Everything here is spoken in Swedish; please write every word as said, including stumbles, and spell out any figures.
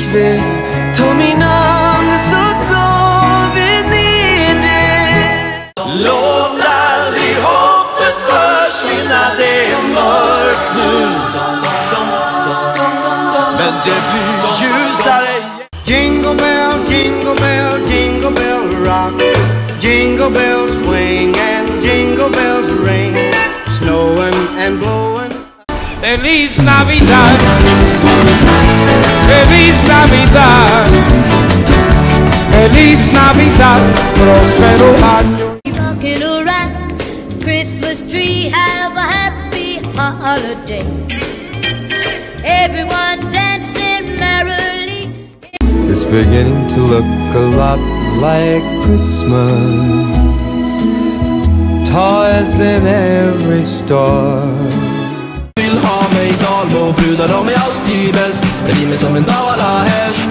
ikväll. Ta min hand så tar vi ner det. Låt aldrig hoppet försvinna, det är mörkt nu. Men det blir ljusare. Jingle bell, jingle bell, jingle bell rock. Jingle bells swing and jingle bells ring. Snowing and blowing. Feliz Navidad, Feliz Navidad, Feliz Navidad, próspero año. Rocking around Christmas tree, have a happy holiday. Everyone dancing merrily. It's beginning to look a lot like Christmas. Toys in every store. Vill ha mig dalmåbrudar, de är alltid bäst. Det blir mig som en dalahäst.